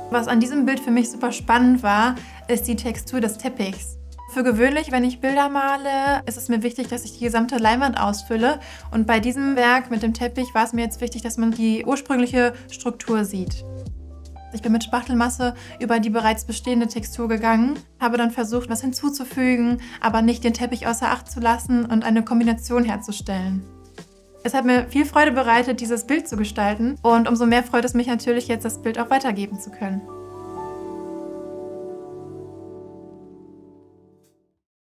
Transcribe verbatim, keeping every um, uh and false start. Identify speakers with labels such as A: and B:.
A: Was an diesem Bild für mich super spannend war, ist die Textur des Teppichs. Für gewöhnlich, wenn ich Bilder male, ist es mir wichtig, dass ich die gesamte Leinwand ausfülle. Und bei diesem Werk mit dem Teppich war es mir jetzt wichtig, dass man die ursprüngliche Struktur sieht. Ich bin mit Spachtelmasse über die bereits bestehende Textur gegangen, habe dann versucht, was hinzuzufügen, aber nicht den Teppich außer Acht zu lassen und eine Kombination herzustellen. Es hat mir viel Freude bereitet, dieses Bild zu gestalten, und umso mehr freut es mich natürlich jetzt, das Bild auch weitergeben zu können.